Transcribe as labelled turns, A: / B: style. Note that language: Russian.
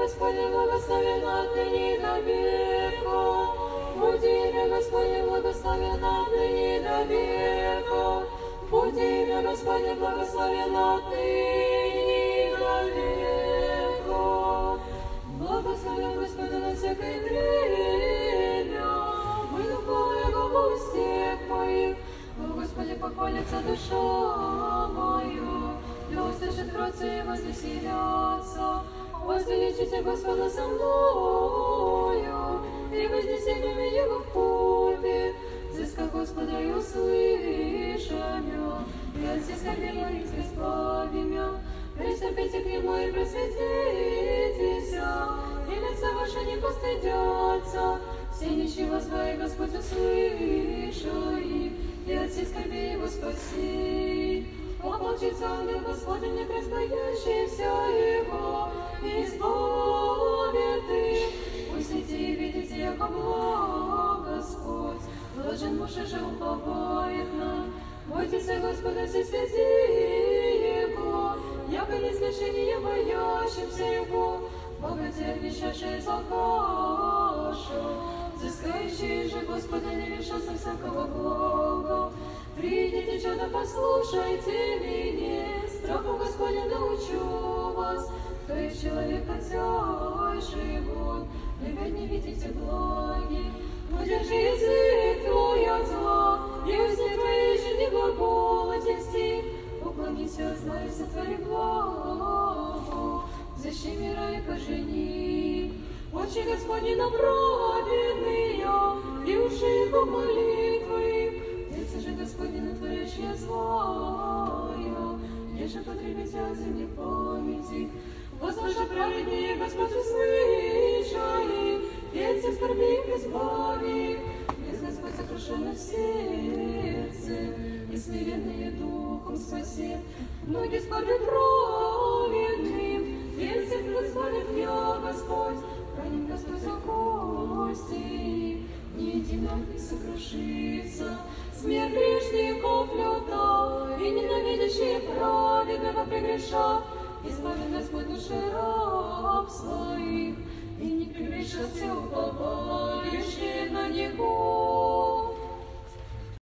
A: Господне, благословенно отныне до века. Буди имя Господне, благословенно отныне до века. Буди имя Господне, благословенно отныне до века. Благословен Господа на всякое время, мы духовно Его во устах моих. О Господи, похвалится душа моя, да услышит братцы и возвеселятся. Возвеличите Господа со мною, и вознесем имя Его в купе. Взыска Господа и услышим меня, и от всех скорбей моих избавим меня. Приступите к Нему и просветитесь, и лица ваши не постыдятся. Все нищие возвай, Господь услышал их, и от всех скорбей Его спаси. Ополчится ангел Господень, не предстоящийся Его, и избавит их. Усните и видите, яко благ Господь, блажен муж, же уповает нам. Бойтесь Господа, все святи Его, яко не смешение боящимся Его, боготерпящие злокаша, взыскающие же Господа, не лишатся всякого блага. Придите, чудо, послушайте меня, страху Господня научу вас, кто есть человек, хотя живот, любить не видите благи. Удержи язык твой от зла, и усни твои же не глаголотести. Уклонись от зла и сотвори благо, защи мира и пожени. Очи Господни на праведные, и уши Его молитвы. Лица же Господни на творящие злая, еже потребите от земли памяти. Возложа праведные, Господь услышали, и от всех скорбей избави. Есть Господь сокрушенный в сердце, и смиренные духом спасет. Многие скорбят праведным, и от всех избавит я, Господь. Хранит Господь за кости, ни един не сокрушится. Смерть грешников люта, и ненавидящие праведного прегрешат. Избавит Господь души раб своих, и не прегрешат все уповающие на Него.